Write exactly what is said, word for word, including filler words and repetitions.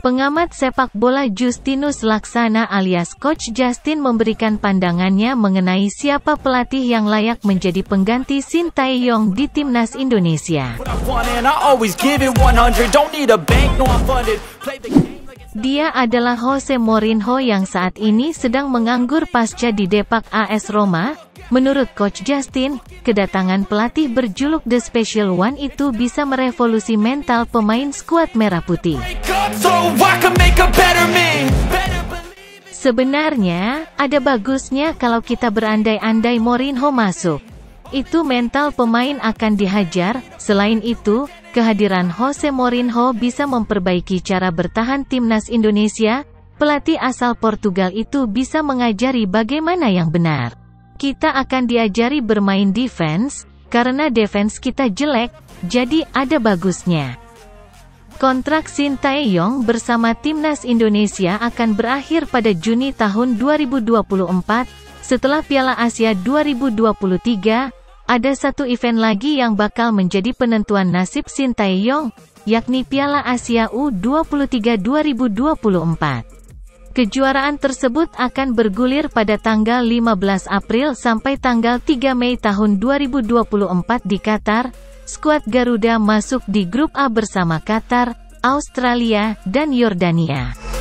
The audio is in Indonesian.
Pengamat sepak bola Justinus Laksana alias Coach Justin memberikan pandangannya mengenai siapa pelatih yang layak menjadi pengganti Sintayong di timnas Indonesia. Dia adalah Jose Mourinho yang saat ini sedang menganggur pasca didepak A S Roma. Menurut Coach Justin, kedatangan pelatih berjuluk The Special One itu bisa merevolusi mental pemain skuad Merah Putih. Sebenarnya, ada bagusnya kalau kita berandai-andai Mourinho masuk. Itu mental pemain akan dihajar. Selain itu, kehadiran Jose Mourinho bisa memperbaiki cara bertahan timnas Indonesia. Pelatih asal Portugal itu bisa mengajari bagaimana yang benar. Kita akan diajari bermain defense, karena defense kita jelek, jadi ada bagusnya. Kontrak Sintayong bersama timnas Indonesia akan berakhir pada Juni tahun dua ribu dua puluh empat. Setelah Piala Asia dua ribu dua puluh tiga, ada satu event lagi yang bakal menjadi penentuan nasib Sintayong, yakni Piala Asia U dua puluh tiga dua ribu dua puluh empat. Kejuaraan tersebut akan bergulir pada tanggal lima belas April sampai tanggal tiga Mei tahun dua ribu dua puluh empat di Qatar. Skuad Garuda masuk di grup A bersama Qatar, Australia, dan Yordania.